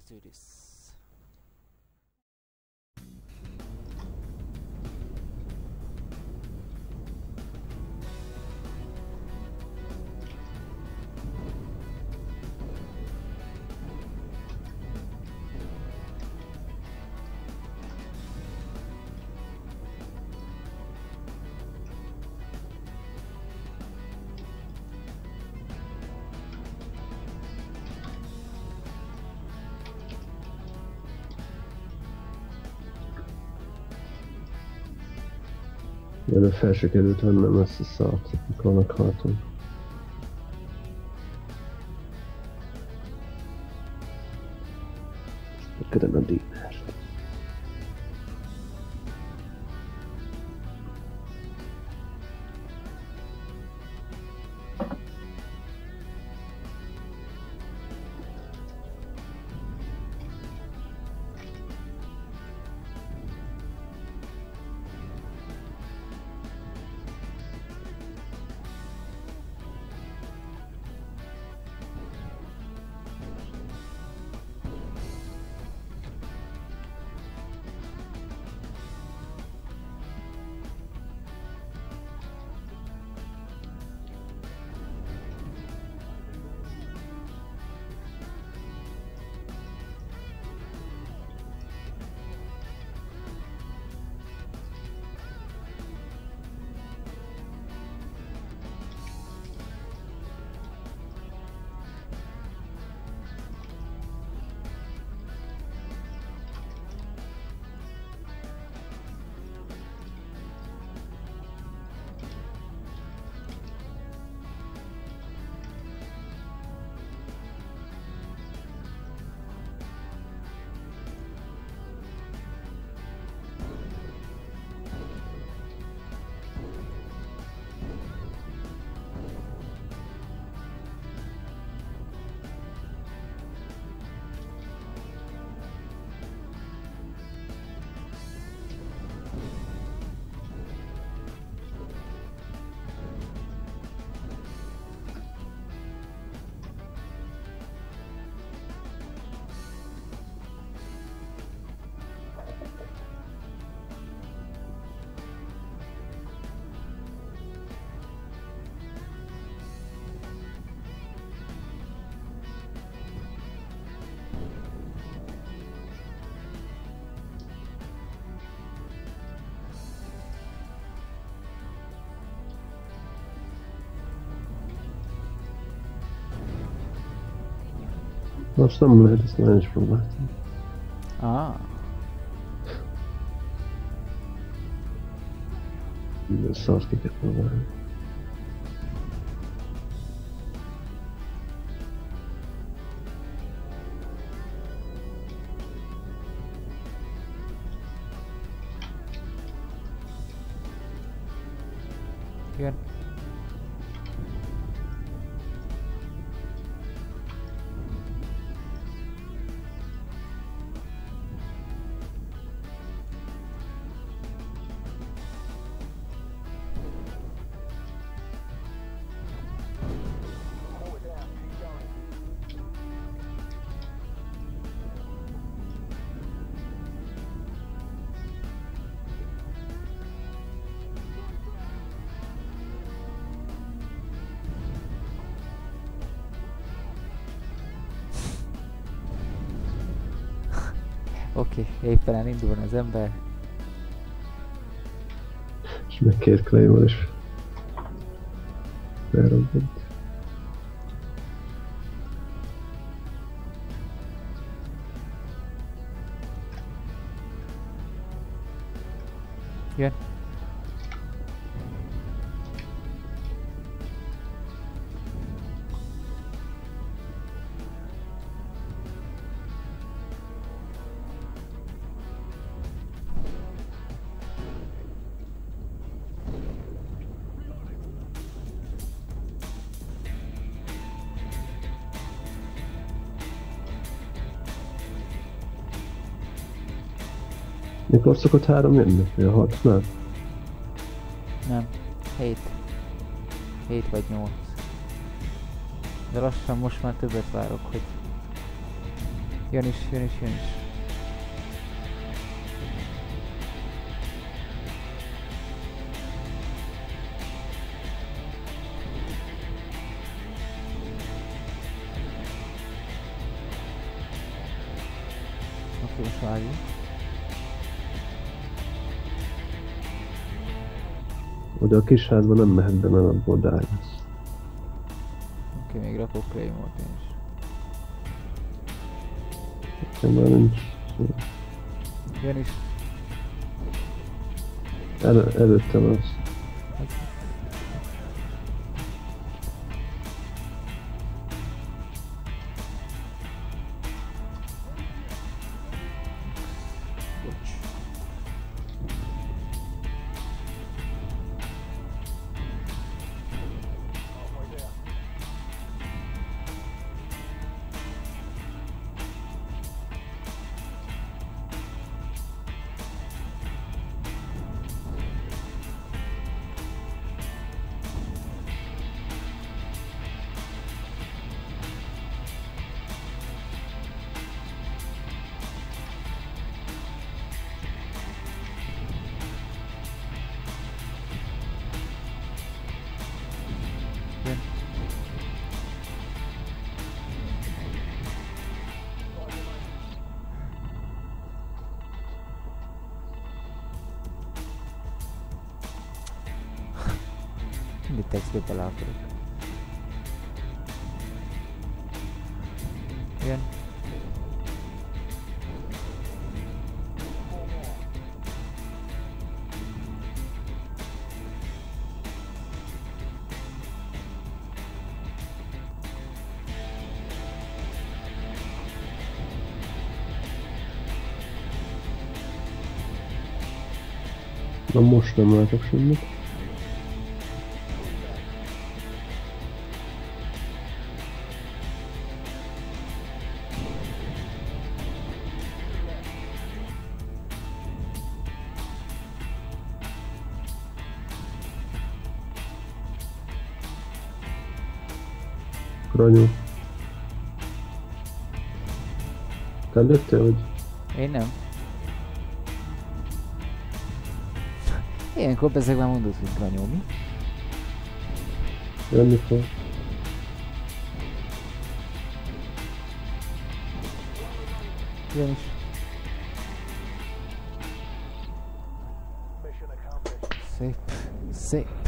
let's do this. Előbb fel se került vennem ezt a szart, mikor akartam. Ködöm a díjnást. Azt nem lehet, ezt már is próbáltam. Ah. Minden szart ki kell próbálni. Igen. Oké, éppen elindul az ember. És meg két Claymore is felrobbant. Jön. Mikor szokott 3 jönni? A 6-nál? Nem. 7. 7 vagy 8. De lassan most már többet várok, hogy Jön is, jön is, jön is. Oké, most vágjuk. Oda a kis házba nem mehet be, mert abból dáj lesz. Oké, még rakok Claymore-t én is. Nekem már nincs. Jön is. Előttem az. Bocs. Jön. Mindig textgéppel le akarok. Jön. Na most nem látok semmit. Kranyó. Te lőttél, vagy? Én nem. Ilyenkor ezek már mondod, hogy Kranyó, mi? Jönni fog. Jön is. Szép. Szép.